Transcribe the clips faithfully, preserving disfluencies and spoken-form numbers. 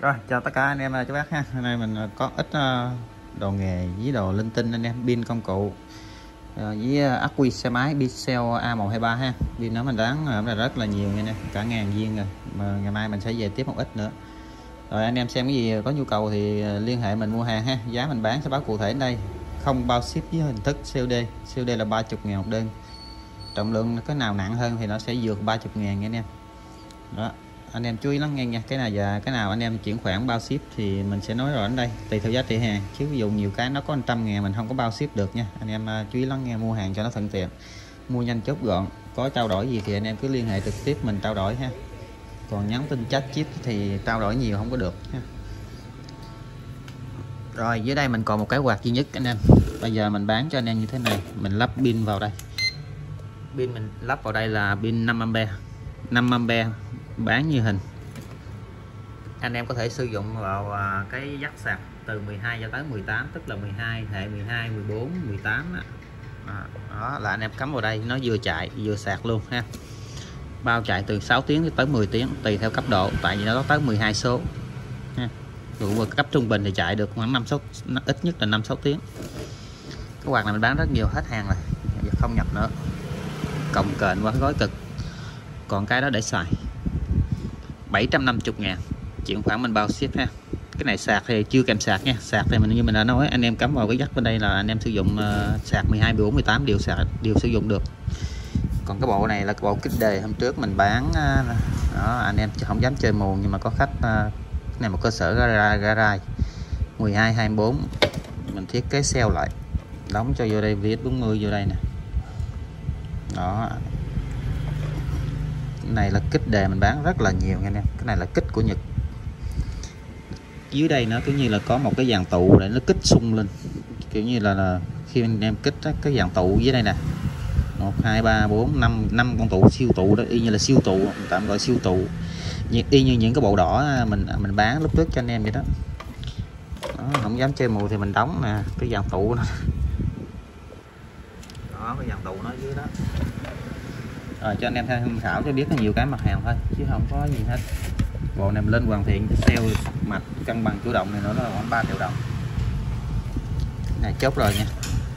Rồi, chào tất cả anh em chú bác ha. Hôm nay mình có ít đồ nghề với đồ linh tinh anh em, pin công cụ với ắc quy xe máy Pixel A một hai ba ha. Pin nó mình bán là rất là nhiều nha, cả ngàn viên rồi. Mà ngày mai mình sẽ về tiếp một ít nữa. Rồi anh em xem cái gì có nhu cầu thì liên hệ mình mua hàng ha. Giá mình bán sẽ báo cụ thể ở đây, không bao ship với hình thức xê ô đê. xê ô đê là ba mươi ngàn một đơn. Trọng lượng cái nào nặng hơn thì nó sẽ vượt ba mươi ngàn nha anh em. Đó, anh em chú ý lắng nghe nha. Cái nào và cái nào anh em chuyển khoản bao ship thì mình sẽ nói rõ ở đây, tùy theo giá trị hàng, chứ ví dụ nhiều cái nó có một trăm ngàn mình không có bao ship được nha. Anh em chú ý lắng nghe, mua hàng cho nó thuận tiện, mua nhanh chốt gọn. Có trao đổi gì thì anh em cứ liên hệ trực tiếp mình trao đổi ha, còn nhắn tin chat chip thì trao đổi nhiều không có được ha. Rồi dưới đây mình còn một cái quạt duy nhất anh em. Bây giờ mình bán cho anh em như thế này. Mình lắp pin vào đây, pin mình lắp vào đây là pin năm am pe, năm am pe bán như hình. Anh em có thể sử dụng vào cái dắt sạc từ mười hai cho tới mười tám, tức là mười hai, hệ mười hai, mười bốn, mười tám đó. À, đó là anh em cắm vào đây, nó vừa chạy vừa sạc luôn ha. Bao chạy từ sáu tiếng tới mười tiếng tùy theo cấp độ, tại vì nó có tới mười hai số ha. Dụ cấp trung bình thì chạy được khoảng năm sáu, ít nhất là năm sáu tiếng. Cái quạt này mình bán rất nhiều, hết hàng rồi, giờ không nhập nữa, cồng kềnh quá gói cực. Còn cái đó để xài bảy trăm năm mươi ngàn, chuyển khoản mình bao ship ha. Cái này sạc thì chưa kèm sạc nha. Sạc thì mình như mình đã nói, anh em cắm vào cái dắt bên đây là anh em sử dụng uh, sạc mười hai, mười bốn, mười tám đều sạc, đều sử dụng được. Còn cái bộ này là cái bộ kích đề hôm trước mình bán uh, đó, anh em không dám chơi mù, nhưng mà có khách uh, cái này một cơ sở gara, garage mười hai, hai mươi bốn, mình thiết kế xeo lại, đóng cho vô đây vê ét bốn mươi vô đây nè. Đó, cái này là kích đề mình bán rất là nhiều nha anh em. Cái này là kích của Nhật. Dưới đây nó kiểu như là có một cái dàn tụ để nó kích sung lên, kiểu như là, là khi anh em kích đó, cái dàn tụ dưới đây nè, một hai ba bốn năm năm con tụ siêu tụ đó, y như là siêu tụ, tạm gọi siêu tụ, y như những cái bộ đỏ mình mình bán lúc trước cho anh em vậy đó. Đó, không dám chơi mù thì mình đóng nè cái dàn tụ đó. Đó, cái dàn tụ nó dưới đó. Rồi cho anh em tham khảo cho biết có nhiều cái mặt hàng thôi chứ không có gì hết. Bộ này lên hoàn thiện xeo mạch cân bằng chủ động này nữa, nó là khoảng ba triệu đồng. Này chốt rồi nha.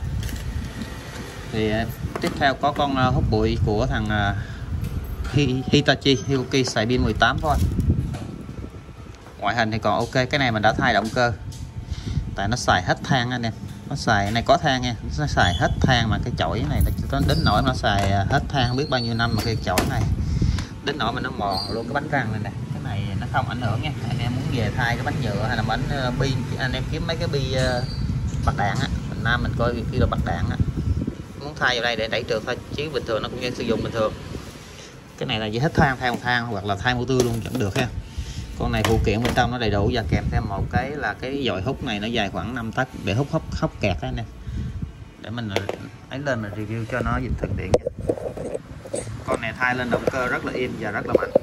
Thì tiếp theo có con hút bụi của thằng Hitachi Hikoki xài pin mười tám thôi. Ngoại hình thì còn ok. Cái này mình đã thay động cơ, tại nó xài hết than anh em. Nó xài này có than nha, nó xài hết than, mà cái chổi này nó đến nỗi nó xài hết than không biết bao nhiêu năm, mà cái chổi này đến nỗi mà nó mòn luôn cái bánh răng này nè. Cái này nó không ảnh hưởng nha. Anh em muốn về thay cái bánh nhựa hay là bánh uh, bi, anh em kiếm mấy cái bi uh, bạc đạn á, mình nam mình coi khi là bạc đạn á, muốn thay vào đây để đẩy trượt thôi, chứ bình thường nó cũng như sử dụng bình thường. Cái này là chỉ hết than, thay một than hoặc là thay motor luôn vẫn được ha. Con này phụ kiện bên trong nó đầy đủ, và kèm thêm một cái là cái dòi hút này, nó dài khoảng năm tấc để hút hốc hốc kẹt đó nè, để mình ấy lên mình review cho nó dịch thuận tiện. Con này thay lên động cơ rất là êm và rất là mạnh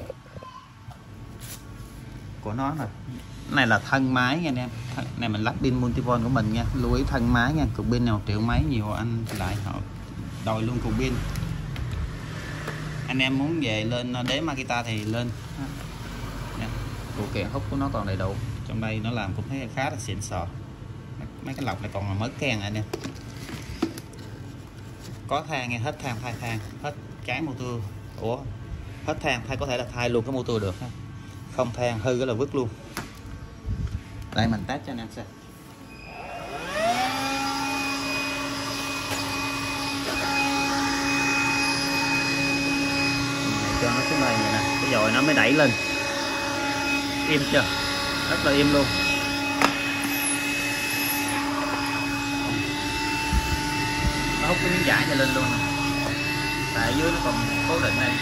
của nó nè. Cái này là thân máy nha anh em. Thân, này mình lắp pin multivol của mình nha, lưu ý thân máy nha. Cục pin nào triệu mấy nhiều anh lại họ đòi luôn cục pin. Anh em muốn về lên đế Makita thì lên. Phụ kiện hút của nó còn đầy đủ. Trong đây nó làm cũng thấy khá là xịn sò. Mấy cái lọc này còn là mới keng anh em. Có than nghe, hết than thay than, hết cái motor. Ủa, hết than thay có thể là thay luôn cái motor được ha. Không than hư cái là vứt luôn. Đây mình test cho anh em xem. Cho nó xuống đây vậy nè, cái dòi nó mới đẩy lên. Im chưa? Rất là im luôn. Nó hút cái miếng vải này lên luôn. Tại dưới nó còn cố định đây.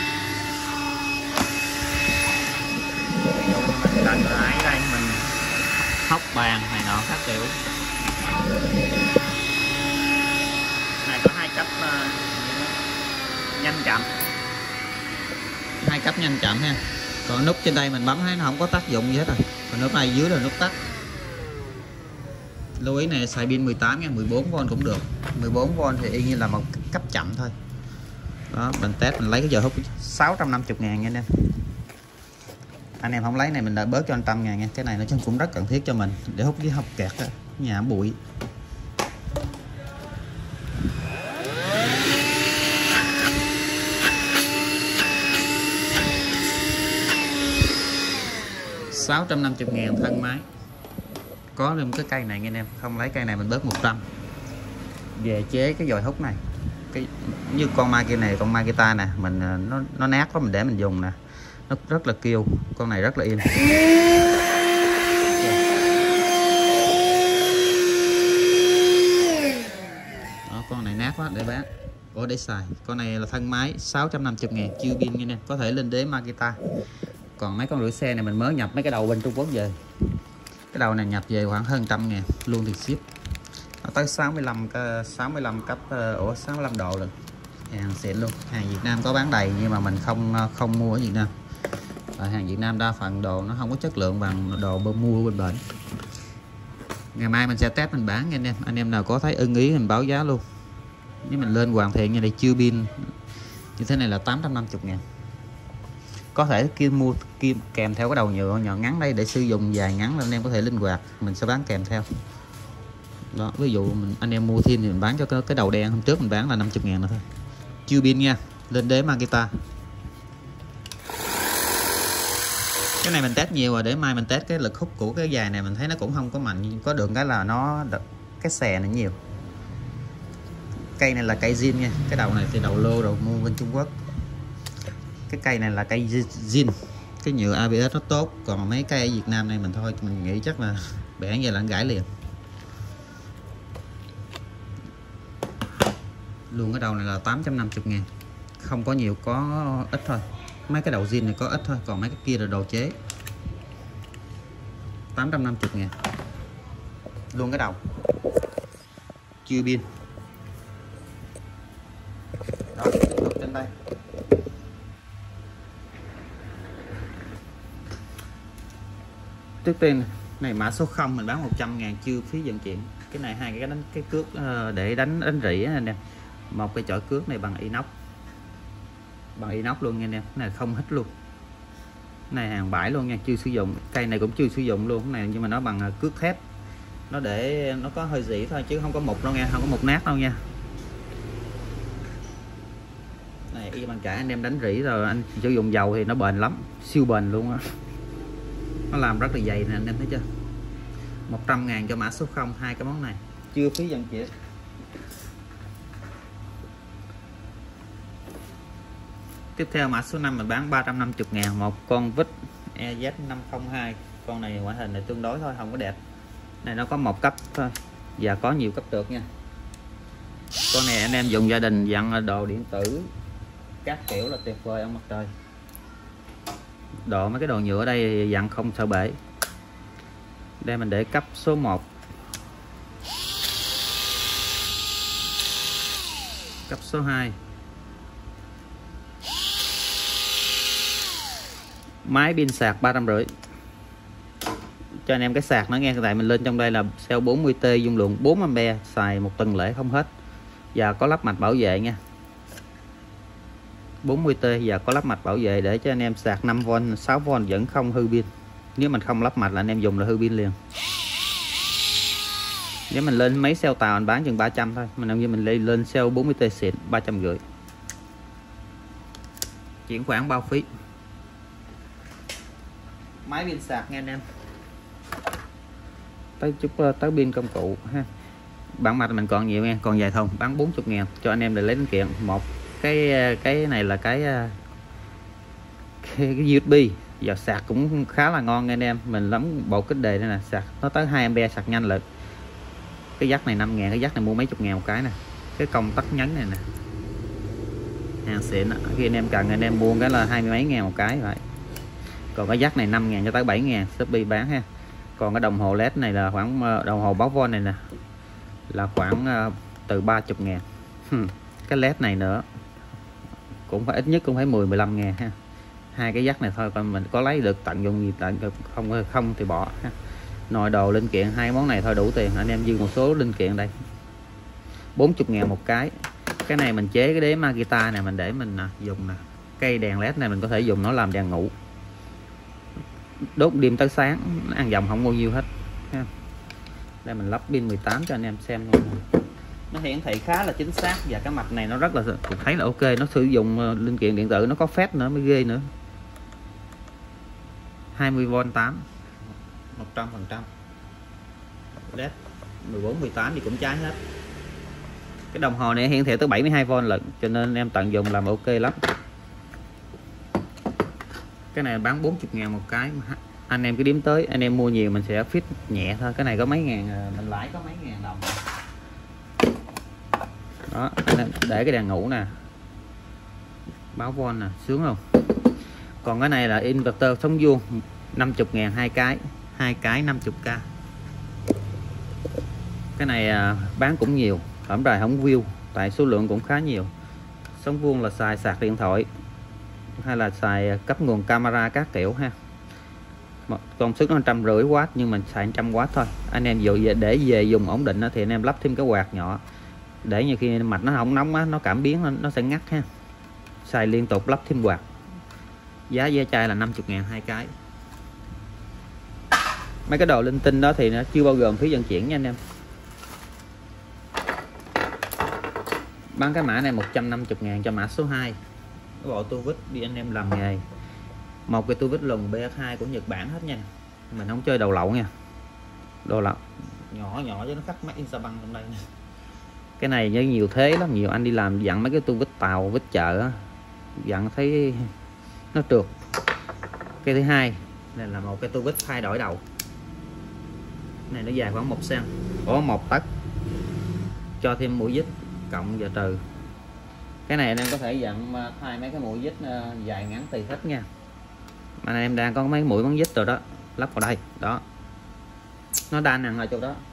Mình cần lại đây mình hóc bàn này nọ các kiểu. Này có hai cấp uh, nhanh chậm. Hai cấp nhanh chậm ha. Còn nút trên đây mình bấm thấy nó không có tác dụng gì hết rồi. Còn nút này dưới là nút tắt. Lưu ý này xài pin mười tám nha, mười bốn vôn cũng được. mười bốn vôn thì y như là một cấp chậm thôi. Đó, mình test mình lấy cái giờ hút sáu trăm năm mươi ngàn nha anh em. Anh em không lấy này mình đã bớt cho anh trăm ngàn nha. Cái này nó cũng rất cần thiết cho mình để hút cái hộp kẹt đó, nhà bụi. sáu trăm năm mươi ngàn thân máy. Có thêm cái cây này nghe anh em, không lấy cây này mình bớt một trăm. Về chế cái dòi hút này. Cái như con Makita này, con Makita nè, mình nó nó nát quá mình để mình dùng nè. Nó rất là kêu, con này rất là im. Đó, con này nát quá để bán. Ủa để xài. Con này là thân máy sáu trăm năm mươi ngàn, chiêu pin nghe nè, có thể lên đế Makita. Còn mấy con rửa xe này mình mới nhập mấy cái đầu bên Trung Quốc về. Cái đầu này nhập về khoảng hơn trăm ngàn luôn thì ship. Nó tới sáu mươi lăm sáu mươi lăm cấp ủa sáu mươi lăm độ lần. Hàng xịn luôn. Hàng Việt Nam có bán đầy nhưng mà mình không không mua ở Việt Nam. Và hàng Việt Nam đa phần đồ nó không có chất lượng bằng đồ bên mua bên bển. Ngày mai mình sẽ test mình bán nha anh em. Anh em nào có thấy ưng ý mình báo giá luôn. Nếu mình lên hoàn thiện như đây chưa pin như thế này là tám trăm năm mươi ngàn. Có thể kim mua kim kèm theo cái đầu nhựa nhọn ngắn đây để sử dụng dài ngắn, anh em có thể linh hoạt, mình sẽ bán kèm theo. Đó, ví dụ mình, anh em mua thêm thì mình bán cho cái, cái đầu đen hôm trước mình bán là năm mươi ngàn nữa thôi. Chưa pin nha, lên đế Makita. Cái này mình test nhiều rồi, để mai mình test cái lực hút của cái dài này mình thấy nó cũng không có mạnh, có được cái là nó cái xè này nhiều. Cây này là cây zin nha, cái đầu này thì đầu lô đầu mua bên Trung Quốc. Cái cây này là cây zin, cái nhựa a bê ét nó tốt, còn mấy cây ở Việt Nam này mình thôi mình nghĩ chắc là bẻ vậy là gãy liền. Luôn cái đầu này là tám trăm năm mươi ngàn, không có nhiều, có ít thôi. Mấy cái đầu zin này có ít thôi, còn mấy cái kia là đồ chế. Tám trăm năm mươi ngàn luôn cái đầu, chưa pin. Đó, lục trên đây. Trước tiên này mã số không mình bán một trăm ngàn chưa phí vận chuyển. Cái này hai cái đánh cái cước để đánh đánh rỉ anh em. Một cái chổi cước này bằng inox, bằng inox luôn nha anh em. Cái này không hít luôn, cái này hàng bãi luôn nha, chưa sử dụng. Cây này cũng chưa sử dụng luôn cái này, nhưng mà nó bằng cước thép, nó để nó có hơi rỉ thôi chứ không có mục đâu nha, không có mục nát đâu nha. Này y bằng chải, anh em đánh rỉ rồi anh sử dụng dầu thì nó bền lắm, siêu bền luôn á. Nó làm rất là dày nè anh em thấy chưa. Một trăm ngàn cho mã số không, hai cái món này chưa phí vận chuyển. Tiếp theo mã số năm mình bán ba trăm năm mươi ngàn, một con vít E Z năm không hai. Con này ngoại hình này tương đối thôi, không có đẹp. Này nó có một cấp thôi và có nhiều cấp được nha. Con này anh em dùng gia đình dặn đồ điện tử các kiểu là tuyệt vời ông mặt trời. Độ mấy cái đồ nhựa ở đây dặn không sợ bể. Đây mình để cấp số một, cấp số hai. Máy pin sạc ba trăm rưỡi. Cho anh em cái sạc nó nghe, tại mình lên trong đây là cell bốn mươi T dung lượng bốn am pe, xài một tuần lễ không hết. Và có lắp mạch bảo vệ nha. bốn mươi T và có lắp mạch bảo vệ để cho anh em sạc năm vôn, sáu vôn vẫn không hư pin. Nếu mình không lắp mạch là anh em dùng là hư pin liền. Nếu mình lên mấy cell tàu mình bán chừng ba trăm thôi, mình như mình lên lên cell bốn mươi T xịn ba trăm rưỡi. Chuyển khoản bao phí. Máy pin sạc nha anh em. Tới chút tới pin công cụ ha. Bản mạch mình còn nhiều nha, còn dài thùng bán bốn mươi ngàn cho anh em để lấy linh kiện. Một cái cái này là cái cái, cái u ét bê và sạc cũng khá là ngon nha anh em. Mình lắm bộ kích đề đây nè, sạc nó tới hai am pe, sạc nhanh lực. Cái dắt này năm ngàn, cái dắt này mua mấy chục ngàn một cái nè. Cái công tắc nhấn này nè, hàng xịn. Khi anh em cần anh em mua cái là hai mươi mấy ngàn một cái vậy. Còn cái dắt này năm ngàn cho tới bảy ngàn Shopee bán ha. Còn cái đồng hồ led này là khoảng đồng hồ báo von này nè là khoảng uh, từ ba mươi ngàn. Cái led này nữa cũng phải ít nhất cũng phải mười mười lăm ngàn ha. Hai cái dắt này thôi, còn mình có lấy được tận dụng gì tận được, không không thì bỏ ha. Nồi đồ linh kiện hai món này thôi đủ tiền. Anh em dư một số linh kiện đây bốn mươi ngàn một cái. Cái này mình chế cái đế Makita này mình để mình uh, dùng nè. Cây đèn led này mình có thể dùng nó làm đèn ngủ. đốt đêm tới sáng, nó ăn dòng không bao nhiêu hết ha. Đây mình lắp pin mười tám cho anh em xem luôn. Nó hiển thị khá là chính xác và cái mạch này nó rất là, tôi thấy là ok. Nó sử dụng linh kiện điện tử, nó có phép nữa mới ghê nữa. hai mươi vôn tám một trăm phần trăm. led mười bốn mười tám thì cũng cháy hết. Cái đồng hồ này hiển thị tới bảy mươi hai vôn lận, cho nên em tận dụng làm ok lắm. Cái này bán bốn mươi ngàn một cái. Anh em cứ đếm tới, anh em mua nhiều mình sẽ fit nhẹ thôi. Cái này có mấy ngàn, mình lãi có mấy ngàn đồng. Đó, để cái đèn ngủ nè, báo von nè, sướng không? Còn cái này là inverter sống vuông, năm mươi ngàn hai cái, hai cái năm mươi k. Cái này bán cũng nhiều, hổng rài không view, tại số lượng cũng khá nhiều. Sống vuông là xài sạc điện thoại hay là xài cấp nguồn camera các kiểu ha. Công suất nó một trăm rưỡi W nhưng mình xài một trăm W thôi. Anh em dụ để về dùng ổn định thì anh em lắp thêm cái quạt nhỏ để như khi mạch nó không nóng á, nó cảm biến nó sẽ ngắt ha. Xài liên tục lắp thêm quạt. Giá ve chai là năm mươi ngàn hai cái. Mấy cái đồ linh tinh đó thì nó chưa bao gồm phí vận chuyển nha anh em. Bán cái mã này một trăm năm mươi ngàn cho mã số hai. Cái bộ tua vít đi anh em làm nghề. Một cái tua vít lùn B H hai của Nhật Bản hết nha. Mình không chơi đầu lậu nha. Đồ lậu nhỏ nhỏ chứ nó cắt mấy insa băng trong đây nè. Cái này với nhiều thế lắm, nhiều anh đi làm dặn mấy cái tua vít tàu vít chợ á, dặn thấy nó trượt. Cái thứ hai này là một cái tua vít thay đổi đầu. Này nó dài khoảng một xăng, có một tấc, cho thêm mũi vít cộng và trừ. Cái này anh em có thể dặn thay mấy cái mũi vít dài ngắn tùy thích nha. Anh em đang có mấy mũi bắn vít rồi đó, lắp vào đây đó, nó đa năng ở chỗ đó.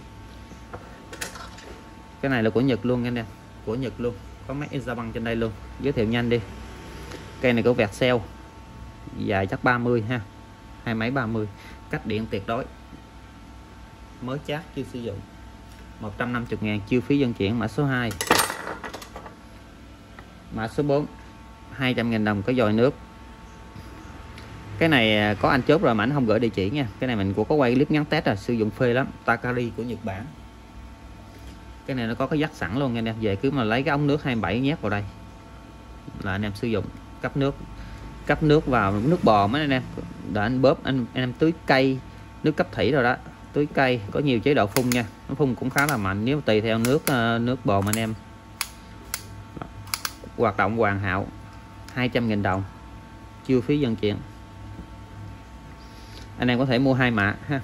Cái này là của Nhật luôn anh em, của Nhật luôn, có mấy insa băng trên đây luôn. Giới thiệu nhanh đi. Cây này của Viettel, dài chắc ba mươi ha, hai máy ba mươi, cách điện tuyệt đối, mới chát chưa sử dụng. Một trăm năm mươi ngàn chiêu phí vận chuyển. Mã số hai. Mã số bốn, hai trăm ngàn đồng có dòi nước. Cái này có anh chốt rồi mà anh không gửi địa chỉ nha. Cái này mình cũng có quay clip ngắn test rồi, sử dụng phê lắm. Takari của Nhật Bản. Cái này nó có cái dắt sẵn luôn nha anh em. Về cứ mà lấy cái ống nước hai mươi bảy nhét vào đây là anh em sử dụng. Cấp nước, cấp nước vào nước bò mấy anh em, để anh bóp anh, anh em tưới cây, nước cấp thủy rồi đó, tưới cây có nhiều chế độ phun nha. Nó phun cũng khá là mạnh, nếu tùy theo nước nước bò mà anh em. Hoạt động hoàn hảo, hai trăm nghìn đồng chưa phí vận chuyển. Anh em có thể mua hai mã ha.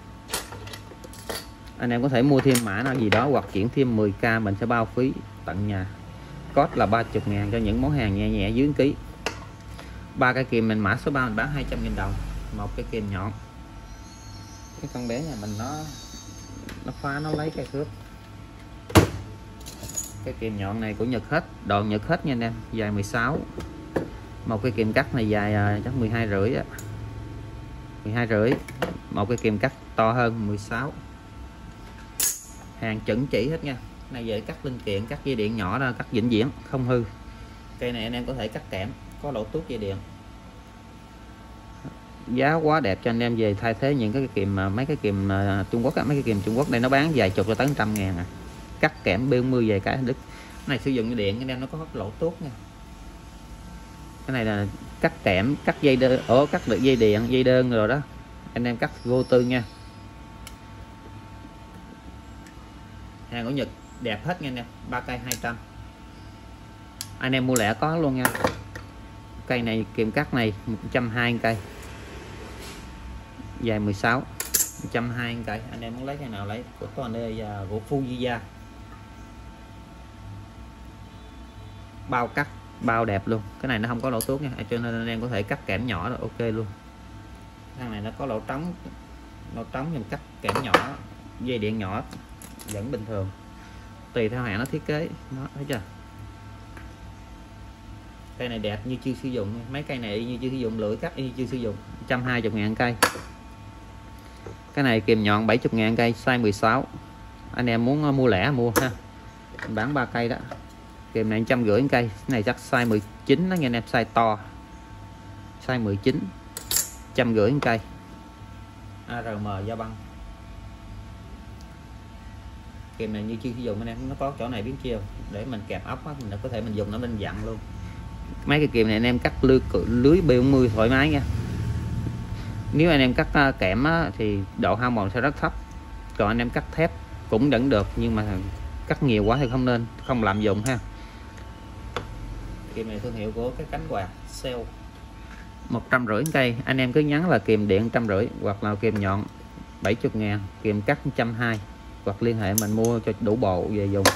Anh em có thể mua thêm mã nào gì đó hoặc chuyển thêm mười k, mình sẽ bao phí tận nhà. Code là ba mươi ngàn cho những món hàng nhẹ nhẹ dưới ký. Ba cây kìm mình mã số ba mình bán hai trăm nghìn đồng. Một cái kìm nhọn. Cái con bé nhà mình nó nó phá nó lấy cây cướp. Cái kìm nhọn này của Nhật hết, đồ Nhật hết nha anh em, dài mười sáu. Một cái kìm cắt này dài chắc mười hai rưỡi á. mười hai rưỡi. Một cái kìm cắt to hơn mười sáu. Hàng chuẩn chỉ hết nha. Này về cắt linh kiện, cắt dây điện nhỏ ra, cắt vĩnh viễn không hư. Cây này anh em có thể cắt kẽm, có lỗ tuốt dây điện. Giá quá đẹp cho anh em về thay thế những cái kìm mấy cái kìm Trung Quốc, mấy cái kìm Trung Quốc đây nó bán vài chục cho tới trăm ngàn à. Cắt kẽm bốn mươi về cái đứt. Cái này sử dụng dây điện anh em nó có lỗ tuốt nha. Cái này là cắt kẽm, cắt dây đơn, ổ cắt được dây điện, dây đơn rồi đó. Anh em cắt vô tư nha. Hàng của Nhật đẹp hết nha anh em, ba cây hai trăm. Anh em mua lẻ có luôn nha. Cây này kìm cắt này một trăm hai mươi cây. Dài mười sáu, một trăm hai mươi cây. Anh em muốn lấy cái nào lấy, của Tone và của Fujiya. Bao cắt, bao đẹp luôn. Cái này nó không có lỗ tuốt nha, cho nên anh em có thể cắt kẽm nhỏ là ok luôn. Thằng này nó có lỗ trống, lỗ trống nhưng cắt kẽm nhỏ, dây điện nhỏ vẫn bình thường, tùy theo hãng nó thiết kế. Nó thấy chưa? Cây này đẹp như chưa sử dụng. Mấy cây này như chưa sử dụng, lưỡi cắt như chưa sử dụng. Một trăm hai mươi ngàn cây. Cái này kìm nhọn bảy mươi ngàn cây, size mười sáu. Anh em muốn mua lẻ mua ha, bán ba cây đó. Kìm này một trăm rưỡi cây. Cái này chắc size mười chín đó nha anh em, size to, size mười chín. trăm rưỡi một cây. a rờ em da băng. Kìm này như chưa sử dụng anh em, nó có chỗ này biến chiều để mình kẹp ốc á, mình có thể mình dùng nó bên dặn luôn. Mấy cái kìm này anh em cắt lưới lưới B bốn mươi thoải mái nha. Nếu anh em cắt kẽm á, thì độ hao mòn sẽ rất thấp. Còn anh em cắt thép cũng vẫn được, nhưng mà cắt nhiều quá thì không nên, không lạm dụng ha. Kìm này thương hiệu của cái cánh quạt Shell, một trăm rưỡi cây. Anh em cứ nhắn là kìm điện một trăm rưỡi hoặc là kìm nhọn bảy mươi ngàn, kìm cắt một trăm hai mươi, hoặc liên hệ mình mua cho đủ bộ về dùng.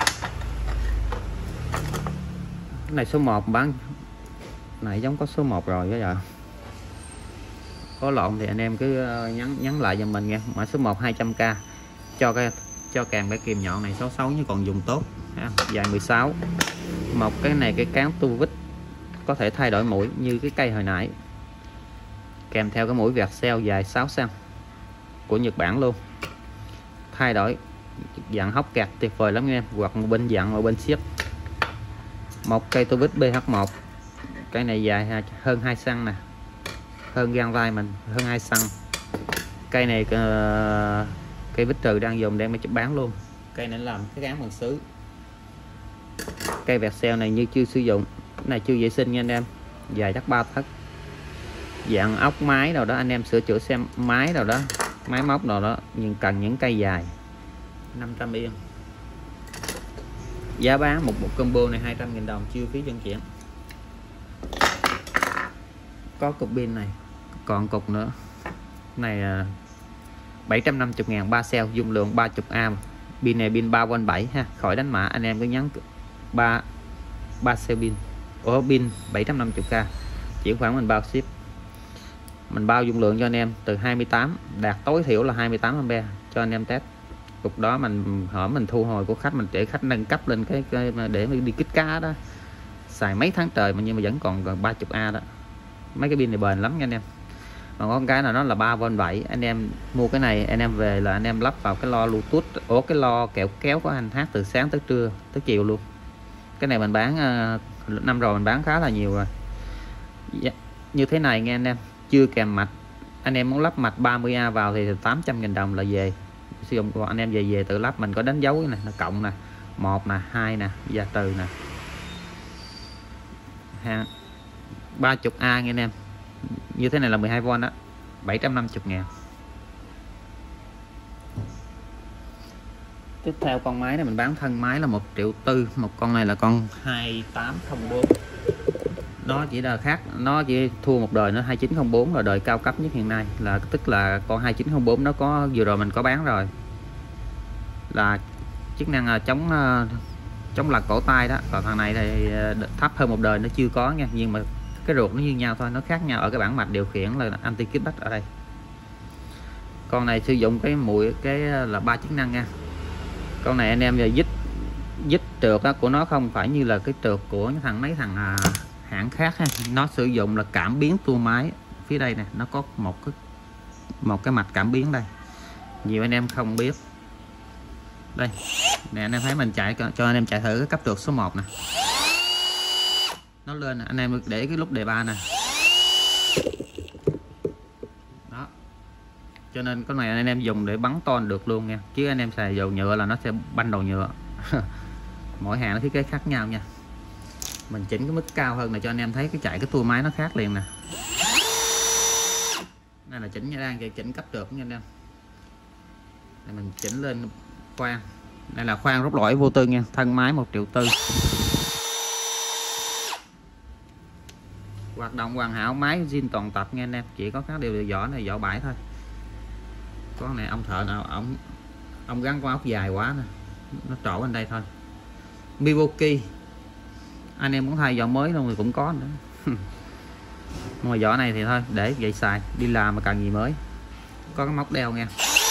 Cái này số một bán này giống có số một rồi đó giờ. Có lộn thì anh em cứ nhắn nhắn lại cho mình nha. Mã số một hai trăm k cho cái cho kèm cái kìm nhọn này sáu sáu nhưng còn dùng tốt ha. Dài mười sáu. Một cái này cái cán tu vít có thể thay đổi mũi như cái cây hồi nãy, kèm theo cái mũi vẹt Shell dài sáu xăng của Nhật Bản luôn. Thay đổi dạng hốc kẹt tuyệt vời lắm em, hoặc một bên dặn một bên siết. Một cây tu vít B H một, cái này dài hơn hai xăng nè, hơn gang vai mình hơn hai xăng. Cây này uh, cây vít trừ đang dùng đang bán luôn. Cây này làm cái cán bằng sứ. Cây vẹt Shell này như chưa sử dụng, cái này chưa vệ sinh nha anh em, dài chắc ba tấc. Dạng ốc máy nào đó anh em sửa chữa xem máy nào đó, máy móc nào đó, nhưng cần những cây dài. Năm trăm yên. Giá bán một một combo này hai trăm nghìn đồng chưa phí vận chuyển. Có cục pin này, còn cục nữa. Này bảy trăm năm mươi ngàn, ba cell, dung lượng ba mươi amp. Pin này pin ba volt bảy ha, khỏi đánh mã anh em cứ nhắn ba ba cell pin. Ủa pin bảy trăm năm mươi k. Chuyển khoản mình bao ship. Mình bao dung lượng cho anh em từ hai mươi tám, đạt tối thiểu là hai mươi tám ampe cho anh em test. Cục đó mình hỏi mình thu hồi của khách, mình để khách nâng cấp lên cái, cái để đi kích cá đó. Xài mấy tháng trời mà nhưng mà vẫn còn gần ba mươi a đó. Mấy cái pin này bền lắm nha anh em. Còn có cái là nó là ba volt bảy, anh em mua cái này anh em về là anh em lắp vào cái lo Bluetooth, ổ cái lo kẹo kéo của anh hát từ sáng tới trưa tới chiều luôn. Cái này mình bán năm rồi, mình bán khá là nhiều rồi. Như thế này nghe anh em, chưa kèm mạch. Anh em muốn lắp mạch ba mươi A vào thì tám trăm nghìn đồng là về. Sử dụng của anh em về về tự lắp, mình có đánh dấu này, là cộng nè, một nè, hai nè, và từ nè. Ha. ba mươi A nghe anh em. Như thế này là mười hai volt đó, bảy trăm năm mươi ngàn. Tiếp theo con máy này mình bán thân máy là một triệu tư, một con này là con hai tám không bốn. Nó chỉ là khác, nó chỉ thua một đời, nó hai chín không bốn là đời cao cấp nhất hiện nay, là tức là con hai chín không bốn nó có vừa rồi mình có bán rồi, là chức năng chống chống lật cổ tay đó. Còn thằng này thì thấp hơn một đời, nó chưa có nha, nhưng mà cái ruột nó như nhau thôi, nó khác nhau ở cái bảng mạch điều khiển là anti kickback ở đây. Con này sử dụng cái mũi cái là ba chức năng nha. Con này anh em giờ dít dít trượt đó của nó không phải như là cái trượt của thằng mấy thằng à, hãng khác ha. Nó sử dụng là cảm biến tua máy. Phía đây nè, nó có một cái một cái mạch cảm biến đây, nhiều anh em không biết. Đây nè, anh em thấy mình chạy cho anh em chạy thử cái cấp trượt số một nè, nó lên anh em để cái lúc đề ba nè đó. Cho nên cái này anh em dùng để bắn ton được luôn nha, chứ anh em xài dầu nhựa là nó sẽ banh đầu nhựa. Mỗi hàng nó thiết kế khác nhau nha. Mình chỉnh cái mức cao hơn này cho anh em thấy cái chạy cái tua máy nó khác liền nè. Đây là chỉnh nha, đang chỉnh cấp trượt nha anh em. Đây mình chỉnh lên khoan. Đây là khoan rút lõi vô tư nha, thân máy một triệu tư. Hoạt động hoàn hảo, máy zin toàn tập nha anh em, chỉ có các điều vỏ này vỏ bãi thôi. Con này ông thợ nào ông ông gắn con ốc dài quá nè, nó trổ bên đây thôi. Milwaukee, anh em muốn thay vỏ mới luôn thì cũng có nữa. Mà vỏ này thì thôi để vậy xài, đi làm mà cần gì mới. Có cái móc đeo nha.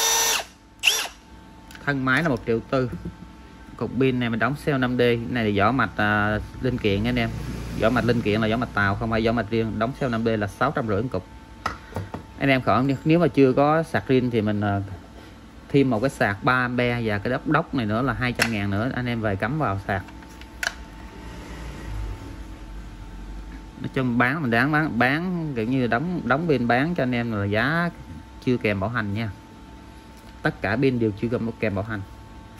Thân máy là một triệu tư. Cục pin này mình đóng cell năm D. Này là vỏ mạch à, linh kiện nha anh em. Vỏ mạch linh kiện là vỏ mạch tàu, không phải vỏ mạch riêng. Đóng cell năm D là sáu trăm rưỡi một cục. Anh em khỏi, nếu mà chưa có sạc riêng thì mình à, thêm một cái sạc ba ampe và cái đốc đốc này nữa là hai trăm ngàn nữa, anh em về cắm vào sạc. nói chung bán mình đáng bán bán kiểu như đóng đóng pin bán cho anh em là giá chưa kèm bảo hành nha, tất cả pin đều chưa kèm bảo hành.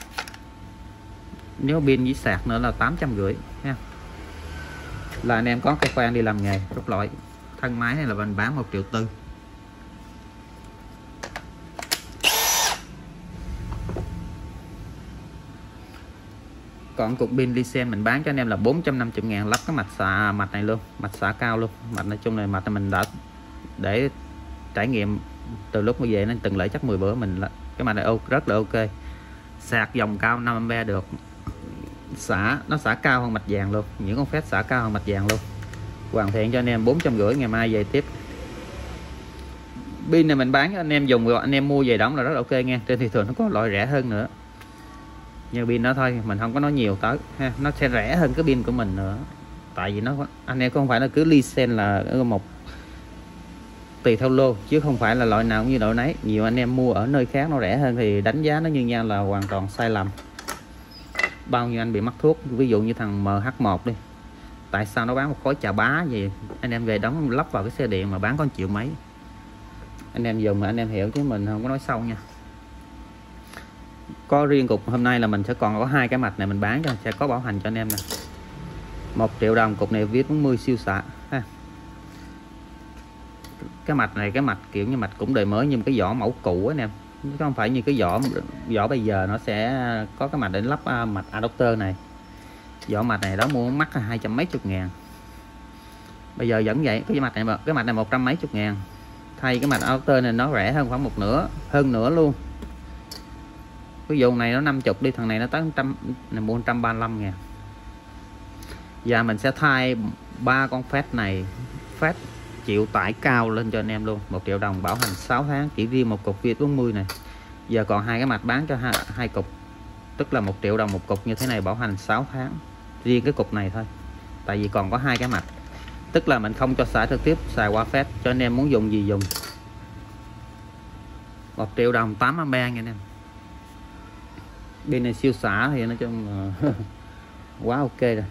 Nếu pin với sạc nữa là tám trăm rưỡi nha, là anh em có cái khoan đi làm nghề rút loại. Thân máy này là mình bán một triệu tư. Còn cục pin Lysen mình bán cho anh em là bốn trăm năm mươi ngàn, lắp cái mạch xạ mạch này luôn, mạch xạ cao luôn. Mạch nói chung là mạch này mình đã để trải nghiệm từ lúc mới về nên từng lấy chắc mười bữa mình là cái mạch này rất là ok. Sạc dòng cao năm am pe được, xả nó xả cao hơn mạch vàng luôn, những con phép xả cao hơn mạch vàng luôn. Hoàn thiện cho anh em bốn trăm rưỡi, ngày mai về tiếp. Pin này mình bán cho anh em dùng, anh em mua về đóng là rất là ok nha. Trên thị trường nó có loại rẻ hơn nữa, nhưng pin đó thôi mình không có nói nhiều tới ha, nó sẽ rẻ hơn cái pin của mình nữa. Tại vì nó anh em không phải là cứ Lysen là một tùy theo lô, chứ không phải là loại nào cũng như loại nấy. Nhiều anh em mua ở nơi khác nó rẻ hơn thì đánh giá nó như nhau là hoàn toàn sai lầm. Bao nhiêu anh bị mắc thuốc, ví dụ như thằng em hát một đi, tại sao nó bán một khối chà bá gì, anh em về đóng lắp vào cái xe điện mà bán có một triệu mấy. Anh em dùng mà anh em hiểu chứ mình không có nói sâu nha. Có riêng cục hôm nay là mình sẽ còn có hai cái mạch này mình bán cho, sẽ có bảo hành cho anh em nè. Một triệu đồng cục này viết bốn mươi siêu xạ ha. Cái mạch này cái mạch kiểu như mạch cũng đời mới, nhưng cái vỏ mẫu cũ anh em, chứ không phải như cái vỏ vỏ bây giờ nó sẽ có cái mạch để lắp mạch adapter này. Vỏ mạch này đó mua mắc hai trăm mấy chục ngàn, bây giờ vẫn vậy. Cái mạch này cái mạch này một trăm mấy chục ngàn, thay cái mạch adapter này nó rẻ hơn khoảng một nửa hơn nữa luôn. Ví dụ này nó năm mươi đi, thằng này nó tới một trăm, này mua một trăm ba mươi lăm ngàn. Và mình sẽ thay ba con phép này, phép chịu tải cao lên cho anh em luôn. Một triệu đồng bảo hành sáu tháng, chỉ riêng một cục viết bốn mươi này. Giờ còn hai cái mạch bán cho hai, hai cục, tức là một triệu đồng một cục như thế này, bảo hành sáu tháng riêng cái cục này thôi. Tại vì còn có hai cái mạch, tức là mình không cho xài trực tiếp, xài qua phép, cho anh em muốn dùng gì dùng. Một triệu đồng tám am pe nha anh em. Bên này siêu xả thì nói chung là quá ok rồi.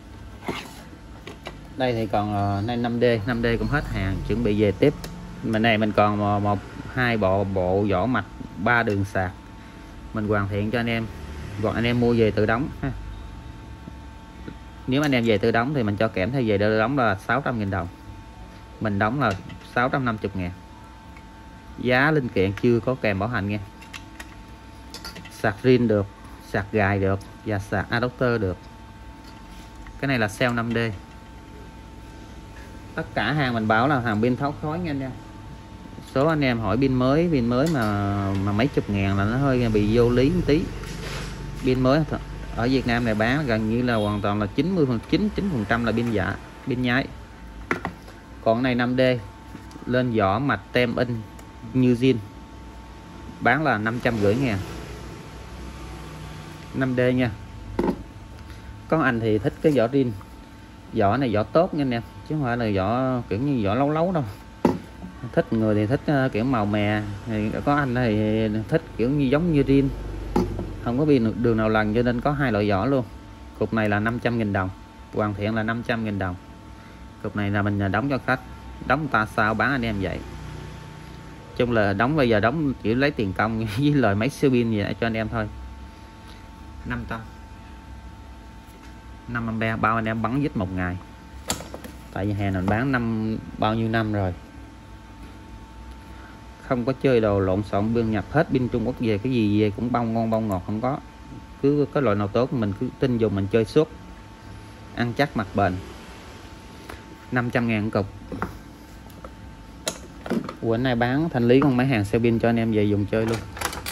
Đây thì còn nay năm D, năm D cũng hết hàng, chuẩn bị về tiếp. Mà này mình còn một, một hai bộ bộ vỏ mạch ba đường sạc mình hoàn thiện cho anh em, còn anh em mua về tự đóng ha. Nếu anh em về tự đóng thì mình cho kèm theo về tự đóng là sáu trăm nghìn đồng, mình đóng là sáu trăm năm mươi ngàn. Giá linh kiện chưa có kèm bảo hành nha. Sạc riêng được, sạc gài được và sạc adapter được. Cái này là cell năm D. Tất cả hàng mình bảo là hàng pin tháo khói nha anh em. Số anh em hỏi pin mới, pin mới mà mà mấy chục ngàn là nó hơi bị vô lý một tí. Pin mới ở Việt Nam này bán gần như là hoàn toàn là chín mươi phần chín phần trăm là pin giả, pin nhái. Còn cái này năm D lên vỏ mạch tem in như zin, bán là năm trăm rưỡi ngàn. năm D nha. Có anh thì thích cái vỏ zin, vỏ này vỏ tốt nha anh em, chứ không phải là vỏ kiểu như vỏ lấu lấu đâu. Thích người thì thích kiểu màu mè, thì có anh thì thích kiểu như giống như zin, không có pin đường nào lần, cho nên có hai loại vỏ luôn. Cục này là năm trăm nghìn đồng, hoàn thiện là năm trăm nghìn đồng. Cục này là mình đóng cho khách, đóng ta sao bán anh em vậy. Chung là đóng bây giờ đóng chỉ lấy tiền công với lời mấy siêu pin vậy cho anh em thôi. năm trăm năm am pe bao anh em bắn dít một ngày. Tại vì hàng mình bán năm bao nhiêu năm rồi, không có chơi đồ lộn xộn, bên nhập hết pin Trung Quốc về, cái gì về cũng bao ngon bao ngọt không có. Cứ có loại nào tốt mình cứ tin dùng, mình chơi suốt, ăn chắc mặt bền. Năm trăm ngàn cục. Bữa nay bán thanh lý con máy hàng xe pin cho anh em về dùng chơi luôn.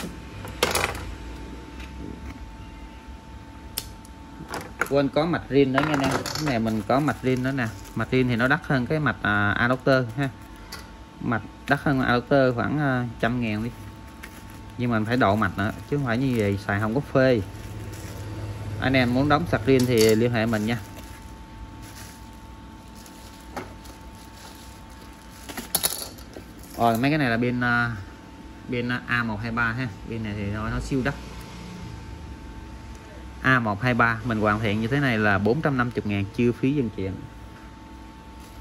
Quên có mạch riêng nữa nha anh em. Cái này mình có mạch riêng nữa nè. Mạch riêng thì nó đắt hơn cái mạch à, adapter ha. Mạch đắt hơn adapter khoảng à, trăm ngàn đi. Nhưng mà mình phải độ mạch nữa, chứ không phải như vậy xài không có phê. Anh em muốn đóng sạc riêng thì liên hệ mình nha. Rồi mấy cái này là pin uh, pin A một hai ba ha. Pin này thì nó, nó siêu đắt. A một hai ba mình hoàn thiện như thế này là bốn trăm năm mươi ngàn chưa phí dân chuyển.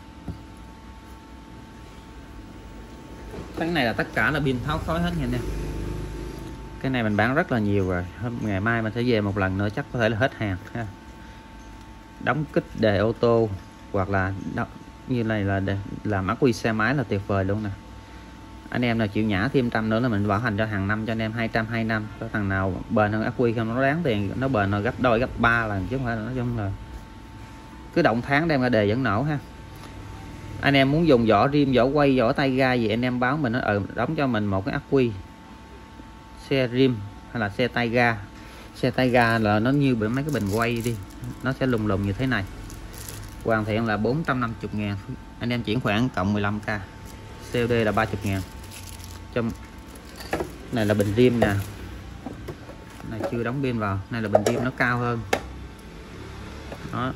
Cái này là tất cả là pin tháo khói hết nha anh em. Cái này mình bán rất là nhiều rồi, ngày mai mình sẽ về một lần nữa chắc có thể là hết hàng ha. Đóng kích đề ô tô hoặc là như này là để làm ắc quy xe máy là tuyệt vời luôn nè. Anh em nào chịu nhả thêm trăm nữa là mình bảo hành cho hàng năm cho anh em hai trăm hai năm. Có thằng nào bền hơn ắc quy không nó đáng tiền, nó bền là gấp đôi gấp ba lần chứ không phải là nói chung là cứ động tháng đem ra đề vẫn nổ ha. Anh em muốn dùng vỏ rim, vỏ quay, vỏ tay ga gì anh em báo mình nó ừ, đóng cho mình một cái ắc quy xe rim hay là xe tay ga. Xe tay ga là nó như mấy cái bình quay đi, nó sẽ lùng lùng như thế này. Hoàn thiện là bốn trăm năm mươi ngàn, anh em chuyển khoản cộng mười lăm k, xê ô đê là ba mươi ngàn. Trong này là bình rim nè, này chưa đóng pin vào, này là bình rim nó cao hơn đó.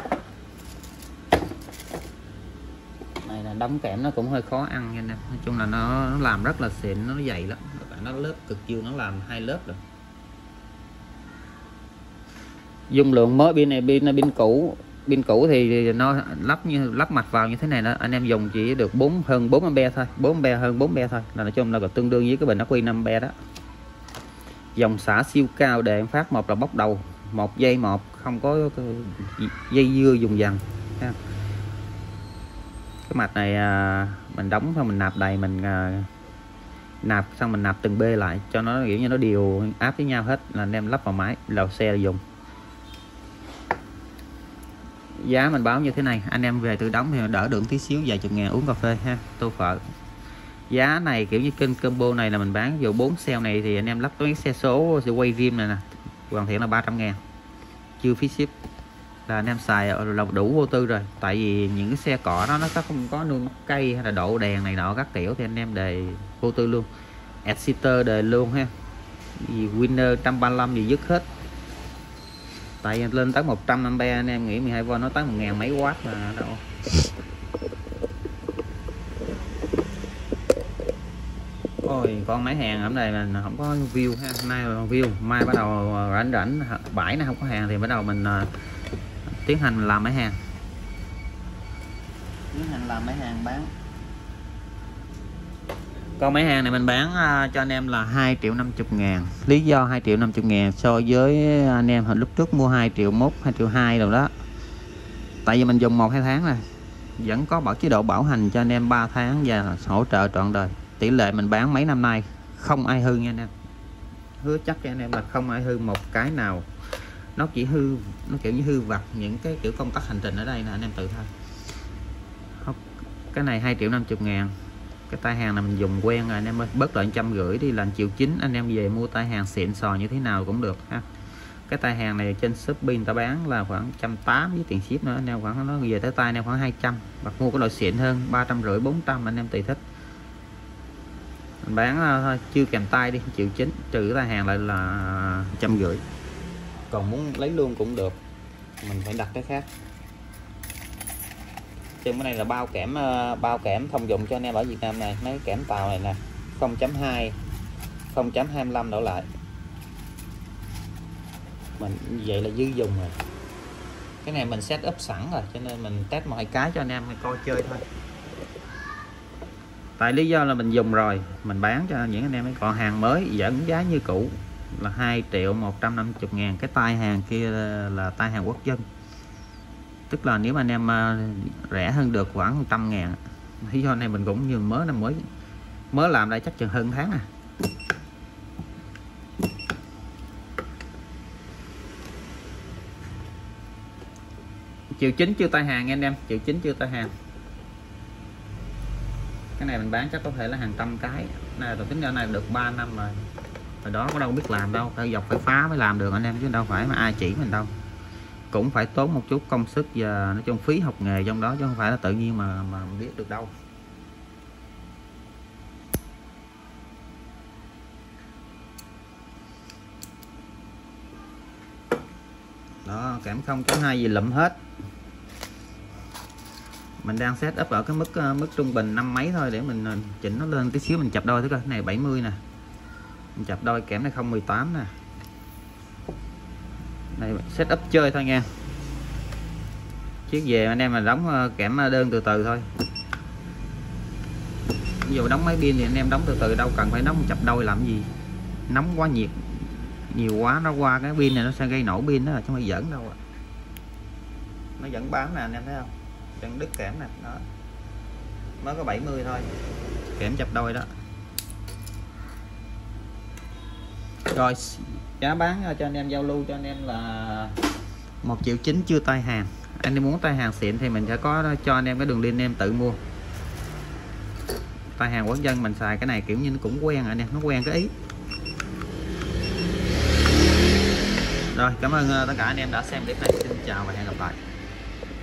Này là đóng kẽm nó cũng hơi khó ăn nha anh em, nói chung là nó, nó làm rất là xịn, nó dày lắm, nó lớp cực dương, nó làm hai lớp rồi. Dung lượng mới pin này pin là pin cũ, pin cũ thì nó lắp như lắp mạch vào như thế này đó, anh em dùng chỉ được bốn hơn bốn ampe thôi, bốn ampe hơn bốn ampe thôi, là nói chung là tương đương với cái bình ắc quy năm ampe đó. Dòng xả siêu cao, đề phát một là bóc đầu một giây một, không có dây dưa dùng dần ha. Cái mạch này à, mình đóng xong mình nạp đầy, mình à, nạp xong mình nạp từng bê lại cho nó kiểu như nó đều áp với nhau hết, là anh em lắp vào máy lầu xe dùng. Giá mình báo như thế này, anh em về tự đóng thì đỡ đựng tí xíu, vài chục ngàn uống cà phê ha, tô phở. Giá này kiểu như kênh combo này là mình bán dù bốn cell này thì anh em lắp cái xe số sẽ quay rim này nè, hoàn thiện là ba trăm ngàn chưa phí ship, là anh em xài là đủ vô tư rồi. Tại vì những cái xe cọ đó nó không có nương cây hay là độ đèn này nọ các kiểu thì anh em đề vô tư luôn. Exciter đề luôn ha, gì Winner một trăm ba mươi lăm gì dứt hết. Tại lên tới một trăm ampe anh em nghĩ mười hai vôn nó tới một ngàn mấy watt mà đâu. Ôi con máy hàng ở đây mình không có view ha, hôm nay là view, mai bắt đầu rảnh rảnh bãi nó không có hàng thì bắt đầu mình uh, tiến hành mình làm máy hàng, tiến hành làm máy hàng bán. Con máy hàng này mình bán uh, cho anh em là hai triệu năm mươi ngàn. Lý do hai triệu năm mươi ngàn so với anh em hồi lúc trước mua hai triệu mốt, hai triệu hai rồi đó. Tại vì mình dùng một hai tháng rồi, vẫn có bảo chế độ bảo hành cho anh em ba tháng và hỗ trợ trọn đời. Tỷ lệ mình bán mấy năm nay không ai hư nha anh em, hứa chắc cho anh em là không ai hư một cái nào. Nó chỉ hư, nó kiểu như hư vặt những cái kiểu công tắc hành trình ở đây nè, anh em tự thôi. Cái này hai triệu năm mươi ngàn. Cái tay hàng này mình dùng quen rồi anh em ơi, bớt lại một trăm rưỡi đi là triệu chín, anh em về mua tay hàng xịn sò như thế nào cũng được ha. Cái tay hàng này trên Shopee người ta bán là khoảng một trăm tám mươi với tiền ship nữa, anh em khoảng nó về tới tay anh em khoảng hai trăm, hoặc mua cái loại xịn hơn ba trăm rưỡi bốn trăm anh em tùy thích. Mình bán thôi chưa kèm tay đi triệu chín, trừ tay hàng lại là một trăm rưỡi. Còn muốn lấy luôn cũng được, mình phải đặt cái khác. Trên cái này là bao kẽm, bao kẽm thông dụng cho anh em ở Việt Nam này, mấy kẽm tàu này nè, không chấm hai, không chấm hai mươi lăm đổ lại. Mình vậy là dư dùng rồi. Cái này mình set up sẵn rồi cho nên mình test một hai cái cho anh em coi chơi thôi. Tại lý do là mình dùng rồi, mình bán cho những anh em ấy. Còn hàng mới vẫn giá như cũ là hai triệu một trăm năm mươi ngàn. Cái tay hàng kia là tay hàng quốc dân, tức là nếu mà anh em rẻ hơn được khoảng một trăm ngàn. Lý do này mình cũng như mới năm mới mới làm đây chắc chừng hơn tháng à. Triệu chín chưa tay hàng nha anh em, triệu chín chưa tay hàng. Cái này mình bán chắc có thể là hàng trăm cái. Này tôi tính ra này được ba năm rồi. Hồi đó có đâu biết làm đâu, phải dọc phải phá mới làm được anh em, chứ đâu phải mà ai chỉ mình đâu. Cũng phải tốn một chút công sức và nói chung phí học nghề trong đó, chứ không phải là tự nhiên mà mà biết được đâu. Đó, kẽm không chấm hai gì lụm hết. Mình đang set up ở cái mức mức trung bình năm mấy thôi, để mình chỉnh nó lên tí xíu, mình chập đôi thứ coi. Cái này bảy mươi nè, mình chập đôi kẽm này không một tám nè. Này set up chơi thôi nha, chứ về anh em mà đóng kẽm đơn từ từ thôi. ví dụ đóng máy pin thì anh em đóng từ từ, đâu cần phải đóng chập đôi làm gì, nóng quá nhiệt nhiều quá nó qua cái pin này nó sẽ gây nổ pin đó, chứ không phải giỡn đâu à. Nó vẫn bám nè anh em thấy không, chân đứt kẽm nè, đó mới có bảy mươi thôi, kẽm chập đôi đó. Rồi giá bán cho anh em giao lưu cho anh em là một triệu chín chưa tay hàng. Anh em muốn tay hàng xịn thì mình sẽ có cho anh em cái đường link anh em tự mua. Tay hàng quốc dân mình xài cái này kiểu như nó cũng quen anh em, nó quen cái ý. Rồi cảm ơn tất cả anh em đã xem clip này, xin chào và hẹn gặp lại.